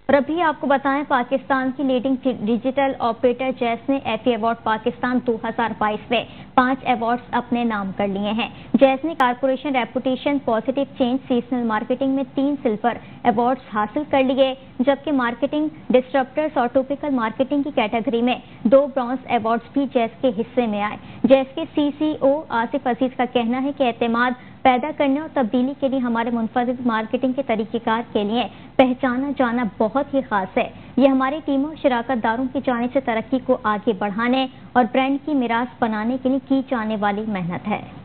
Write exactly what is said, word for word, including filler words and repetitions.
और अभी आपको बताएं, पाकिस्तान की लीडिंग डिजिटल ऑपरेटर जैस ने एफी अवार्ड पाकिस्तान दो हज़ार बाईस में पांच अवार्ड्स अपने नाम कर लिए हैं। जैस ने corporation reputation, positive change, seasonal marketing में तीन सिल्वर अवार्ड्स हासिल कर लिए, जबकि मार्केटिंग डिस्ट्रप्टर्स और टॉपिकल मार्केटिंग की कैटेगरी में दो ब्रॉन्ज अवार्ड्स भी जैस के हिस्से में आए। जैस के सीसीओ आसिफ अजीज का कहना है कि एतमाद पैदा करने और तब्दीली के लिए हमारे मुनफरद मार्केटिंग के तरीक़ेकार के लिए पहचाना जाना बहुत ही खास है। ये हमारी टीमों शराकत दारों की जानिब से तरक्की को आगे बढ़ाने और ब्रांड की मीरास बनाने के लिए की जाने वाली मेहनत है।